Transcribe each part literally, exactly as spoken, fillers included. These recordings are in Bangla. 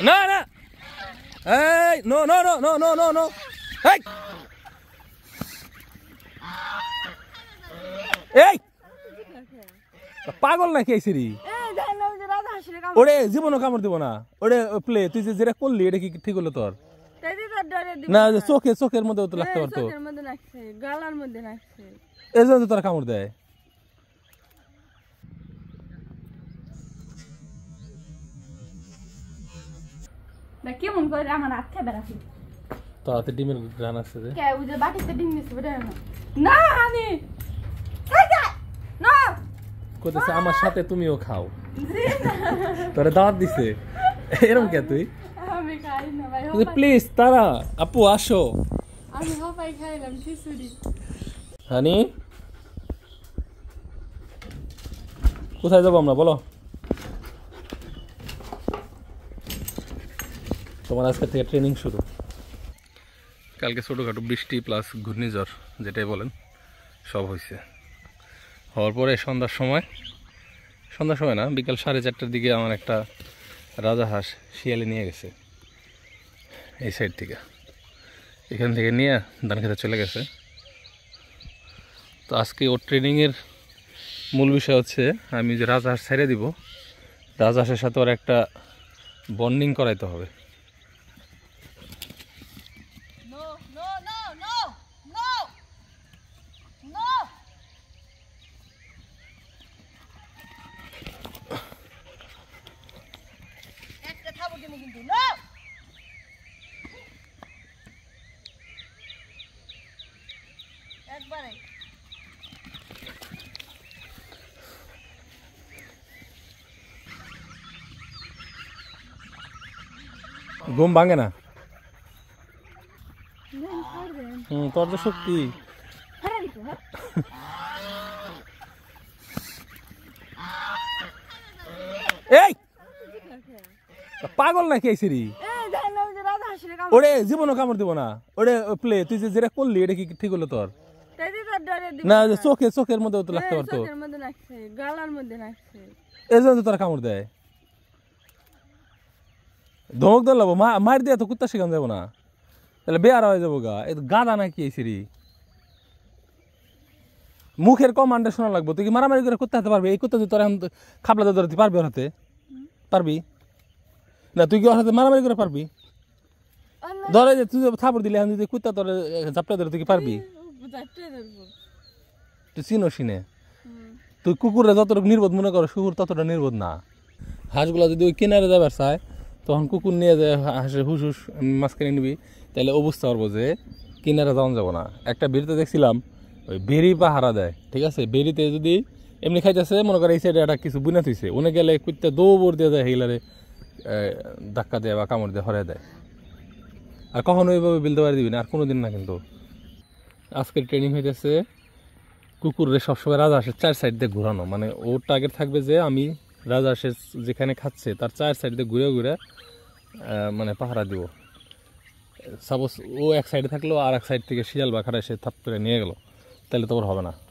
না না এই no no no no no no no এই এই পাগল নাকি আইছিস রে ওরে জীবনও কামড় দিব না ওরে প্লে তুই যে যেটা করলি এটা কি ঠিক হলো তোর না চোখে চোখের মধ্যে তো লাগতে পারতো গালার মধ্যে লাগছে এই জন্য তোরা কামড় দেয় না কেমন করে আমার হাত খেয়ে বেড়াচ্ছি তোর হাতে ডিমের গ্রান আছে যে কে ওই যে বাটিতে ডিম দিছে বেটা না আমি না কইতেছে আমার সাথে তুমিও খাও তোরে দাওয়াত দিছে এরকম কে তুই আমি খাই না ভাই প্লিজ তারা আপু আসো আমি হাফাই খাইলাম খিচুড়ি হানি কোথায় যাবো আমরা বলো তোমার আজকে থেকে ট্রেনিং শুরু কালকে ছোটোখাটো বৃষ্টি প্লাস ঘূর্ণিঝড় যেটাই বলেন সব হয়েছে হওয়ার পরে সন্ধ্যার সময় সন্ধ্যার সময় না বিকাল সাড়ে চারটার দিকে আমার একটা রাজাহাঁস শিয়ালে নিয়ে গেছে এই সাইড থেকে এখান থেকে নিয়ে ধান খেতে চলে গেছে তো আজকে ওর ট্রেনিংয়ের মূল বিষয় হচ্ছে আমি যে রাজাহাঁস ছেড়ে দিব রাজাহাঁসের সাথে ওর একটা বন্ডিং করাইতে হবে ঘুম ভাঙে না হুম তোর তো শক্তি এই পাগল নাকি আইছিস রে ওরে জীবনও কামড় দিব না ওরে প্লে তুই যে যেটা করলি এটা কি ঠিক হলো তোর না চোখে চোখের মধ্যে তো লাগতে পারতো গালার মধ্যে লাগছে এই জন্য তোরা কামড় দেয় ধমক ধর লাগবো মার দিয়ে তো কুত্তা শেখানো যাবো না তাহলে বেয়ারা হয়ে যাবো গা এই গাদা নাকি এই সিঁড়ি মুখের কমান্ডে শোনা লাগবো তুই কি মারামারি করে কুত্তা হাতে পারবি এই কুত্তা তুই তোর এখন খাবলা দিয়ে ধরতে পারবি ওর হাতে পারবি না তুই কি ওর হাতে মারামারি করে পারবি ধরে যে তুই থাপড় দিলে এখন যদি কুত্তা তোর ঝাপটা ধরে তুই কি পারবি তুই চিনো চিনে তুই কুকুরে যতটুকু নির্বোধ মনে করো কুকুর ততটা নির্বোধ না হাঁসগুলা যদি ওই কিনারে যাবার চায় তখন কুকুর নিয়ে যায় হাঁসের হুস হুস মাঝখানে নিবি তাহলে ও বুঝতে পারবো যে কিনারে যাওয়া যাবো না একটা বেরিতে দেখছিলাম ওই বেরি পাহারা দেয় ঠিক আছে বেরিতে যদি এমনি খাইতেছে মনে করে এই সাইডে একটা কিছু বুনে থইছে উনি গেলে কুত্তে দৌড় দিয়ে দেয় হিলারে ধাক্কা দেয় বা কামড় দিয়ে হরে দেয় আর কখনো ওইভাবে বিলতে পারে দিবি না আর কোনো দিন না কিন্তু আজকের ট্রেনিং হইতেছে কুকুরের সবসময় রাজহাঁসের চার সাইড দিয়ে ঘোরানো মানে ওর টার্গেট থাকবে যে আমি রাজহাঁসের যেখানে খাচ্ছে তার চার সাইড দিয়ে ঘুরে ঘুরে মানে পাহারা দিব সাপোজ ও এক সাইডে থাকলো আর এক সাইড থেকে শিয়াল বা খাড়া এসে থাপ করে নিয়ে গেল তাহলে তোর হবে না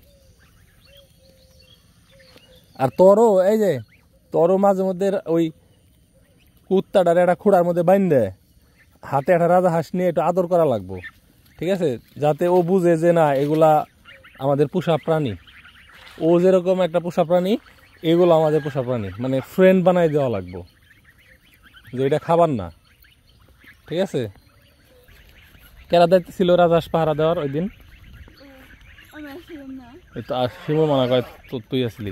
আর তোরও এই যে তোরও মাঝে মধ্যে ওই কুত্তাটার একটা খুঁড়ার মধ্যে বাইন্ধে হাতে একটা রাজহাঁস নিয়ে একটু আদর করা লাগবো ঠিক আছে যাতে ও বুঝে যে না এগুলা আমাদের পোষা প্রাণী ও যেরকম একটা পোষা প্রাণী এগুলো আমাদের পোষা প্রাণী মানে ফ্রেন্ড বানাই দেওয়া লাগবো যে এটা খাবার না ঠিক আছে কেরা দায়িত্ব ছিল রাজহাঁস পাহারা দেওয়ার ওই দিন তো শিমুল মানা কয় তুই আসলি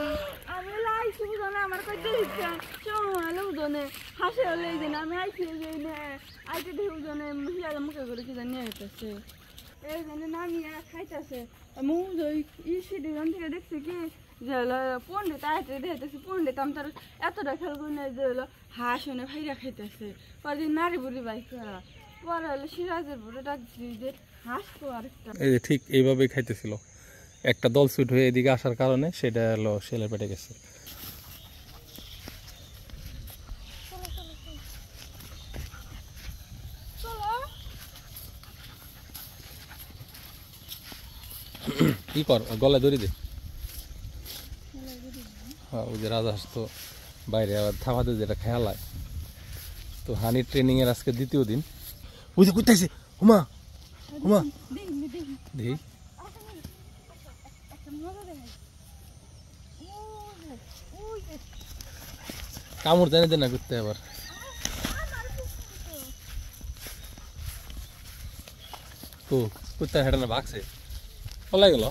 হাসে হলে এই দিন আমি আইছি আইতে দেখি জনে হিয়ার মুখে করে কি জানি আইতেছে এই জনে নামিয়ে খাইতেছে মু ই সিডিগান থেকে দেখছি কি যে হলো পন্ডিত আইতে দেখতেছি পন্ডিত আমি তার এতটা খেয়াল করি না যে হলো হাঁস এনে ভাইরা খাইতেছে পরে নারী বুড়ি বাইকরা পরে হলো সিরাজের বুড়ে ডাকছি যে হাঁস তো আরেকটা এই যে ঠিক এইভাবেই খাইতেছিল একটা দল ছুট হয়ে এদিকে আসার কারণে সেটা হলো শেলের পেটে গেছে কি কর গলায় ধরে দে হ্যাঁ ওই যে রাজহাঁস তো বাইরে আবার থামাতে যেটা খেয়ালায় তো হানির ট্রেনিং এর আজকে দ্বিতীয় দিন। ওই যে কোথায় হুমা হুমা দেখি কামড় জানি দেন না করতে আবার তো কুত্তা হেঁটে না ভাগছে পলাই গেল।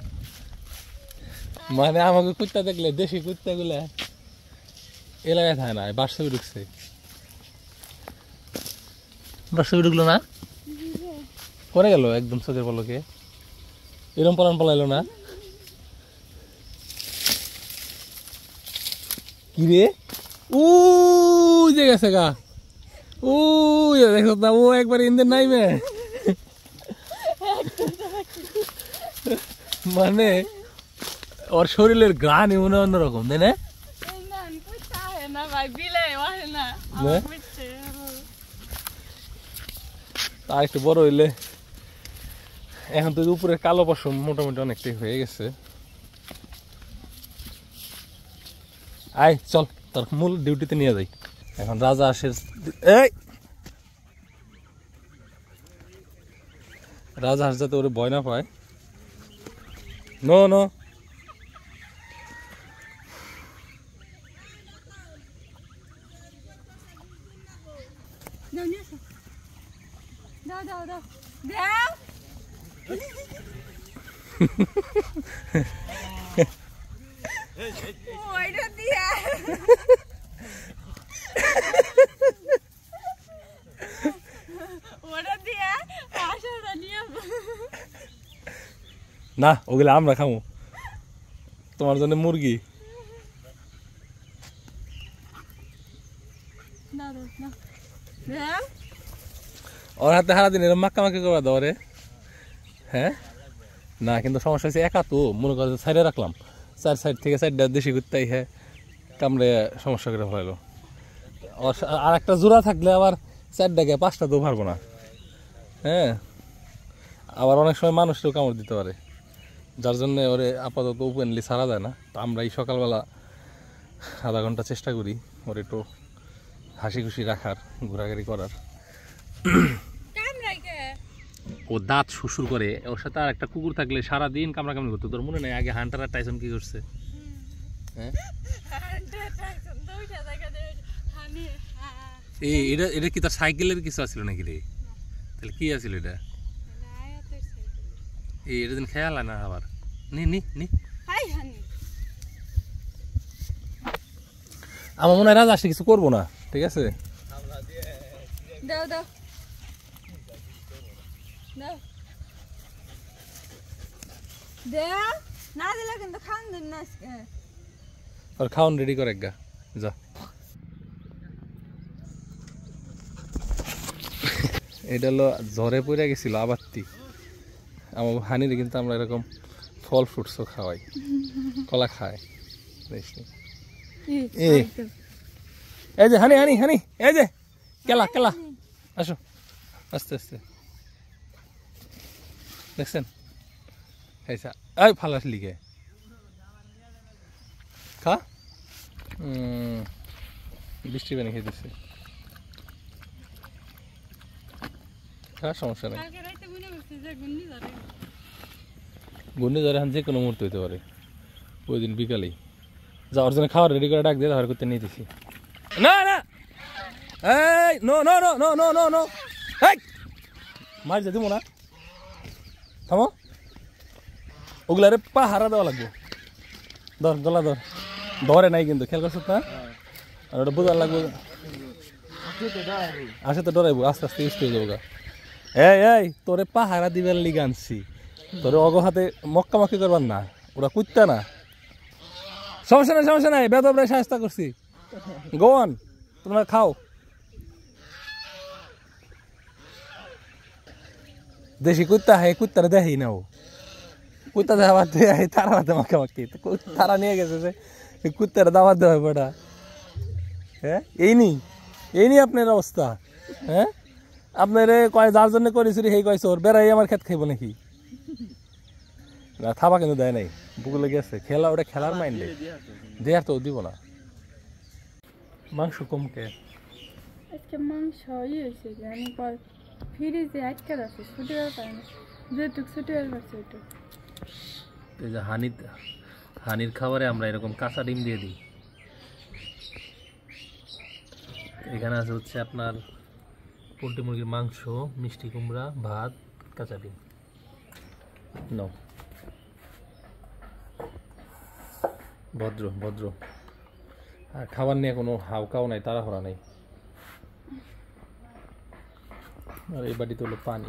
মানে আমাকে কুত্তা দেখলে দেশি কুত্তা গুলা এলাকায় থাকে না, বাসে ঢুকছে। বাসে ঢুকলো না করে গেল একদম চোখের পলকে, এরম পালান পালাইলো না কি রে? ও যে গেছে গা, ও দেখো না, ও একবার ইন্দের নাই মে মানে ওর শরীরের গান এমন অন্যরকম তাই না? তা একটু বড় হইলে, এখন তো উপরে কালো পশম মোটামুটি অনেকটাই হয়ে গেছে। আয় চল তোর মূল ডিউটিতে নিয়ে যাই। এখন রাজা আসে, এই রাজা হাঁস যাতে ওরে ভয় না পায়। নো নো দাও দাও দাও দাও ওইটা দিয়া ওটা দিয়া আশাটা নিয়ে না, ওগুলো আমরা খামো, তোমার জন্য মুরগি। ওর হাতে সারাদিন এরকম মাক্কা মাক্কি করে দাও রে। হ্যাঁ না, কিন্তু সমস্যা হচ্ছে একা তো, মনে করো সাইডে রাখলাম, চার সাইড থেকে সাইডটা দেশি করতেই হ্যাঁ কামড়ে সমস্যা করে ফেলাইলো। আর একটা জোড়া থাকলে আবার চারটাকে পাঁচটা তো পারবো না। হ্যাঁ আবার অনেক সময় মানুষকেও কামড় দিতে পারে, যার জন্য ওরে আপাতত ওপেনলি ছাড়া যায় না। তো আমরা এই সকালবেলা আধা ঘন্টা চেষ্টা করি ওর একটু হাসি খুশি রাখার, ঘোরাঘুরি করার। ও দাঁত শ্বশুর করে, ওর সাথে আর একটা কুকুর থাকলে সারাদিন কামড়াকামড়ি করতো। তোর মনে নেই আগে হান্টার আর টাইসন কি করছে? হ্যাঁ এই এটা এটা কি তার সাইকেলের কিছু আছিল নাকি রে? তাহলে কি আছিল এটা? এই এটা দিন খেয়াল না আবার নি নি নি আমার মনে হয় রাজা আসে কিছু করবো না, ঠিক আছে? দাও দাও দাও দাও না দিলে কিন্তু খাওয়ান দিন না আজকে। আর খাওয়ান রেডি করে গা যা। এটা হলো জ্বরে পড়ে গেছিল আবাত্তি আমার হানির, কিন্তু আমরা এরকম ফল ফ্রুটসও খাওয়াই, কলা খায়। এই যে হানি হানি হানি এই যে কেলা কেলা আসো আস্তে আস্তে, দেখছেন খাইছা? এই ফালাস লিগে খা, বৃষ্টি পানি খাইতেছে, খা সমস্যা নেই। ঘূর্ণিঝড় এখন যে কোনো মুহূর্তে হইতে পারে, ওই দিন বিকালেই যাওয়ার জন্য খাওয়ার রেডি করে ডাক দিয়ে ধার করতে নিয়ে দিছি। না না এই no no no no no no no এই মার যা দিব না, থামো। ওগুলারে পাহারা দেওয়া লাগবে, ধর গলা ধর, ধরে নাই কিন্তু খেয়াল করছ না? আর ওটা বোঝার লাগবে, আসে তো ডরাইবো, আস্তে আস্তে ইউজ হয়ে যাবো গা। এই এই তোরে পাহারা দিবার লিগে আনছি, তোরে অগ হাতে মক্কা মাক্কি করবার না, ওরা কুত্তা না। সমস্যা নাই সমস্যা নাই, বেদবরাই সাহায্য করছি, গোয়ান তোমরা খাও। দেশি কুত্তা হে কুত্তারা দেখি না, ও কুত্তা দেখা বাদ দিয়ে তারা হাতে মাক্কা মাক্কি, তারা নিয়ে গেছে যে কুত্তারা দাবাত দেওয়া বেটা। হ্যাঁ এই নি এই নি আপনার অবস্থা। হ্যাঁ আপনার কয় যার জন্য করেছিল সেই কয় চোর বেড়াই আমার খেত খাইব নাকি? না থাবা কিন্তু দেয় নাই, বুকুলে গেছে খেলা, ওটা খেলার মাইন্ডে দেয়ার তো দিব না। মাংস কমকে আজকে একটা মাংস ইয়ে হয়েছে জানি পর ফ্রিজে আটকে রাখছে ছুটে পারে না যেটুক ছুটে পারছে ওইটুক এই যে হানি হানির খাবারে আমরা এরকম কাঁচা ডিম দিয়ে দিই। এখানে আছে হচ্ছে আপনার পোলট্রি মুরগির মাংস, মিষ্টি কুমড়া, ভাত, কাঁচা ডিম। নাও, ভদ্র ভদ্র। আর খাবার নিয়ে কোনো হাউকাও নাই, তাড়াহুড়া নাই। আর এই বাড়িতে হলো পানি।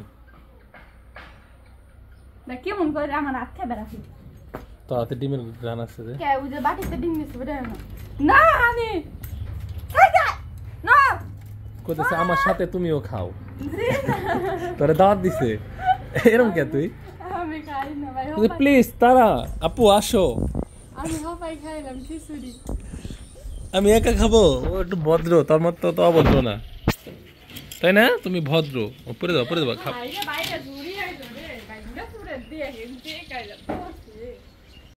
কেমন করে আমার হাতে বেড়াচ্ছি তো হাতে ডিমের গান আছে যে কে ওই যে বাটিতে ডিম দিচ্ছে বেড়ে না না আমি না কইতেছে আমার সাথে তুমিও খাও। তোরে দাওয়াত দিছে এরকম কে তুই? আমি খাই না ভাই প্লিজ তারা আপু আসো। আমি হাফাই খাইলাম খিচুড়ি। আমি একা খাবো? ও একটু ভদ্র, তোর মত তো অভদ্র না, তাই না? তুমি ভদ্র। উপরে দাও, উপরে দাও। বাইরে বাইরে ঝুড়ি আইলো রে বাইরে পুরো দিয়ে হেঁটে খাইলাম।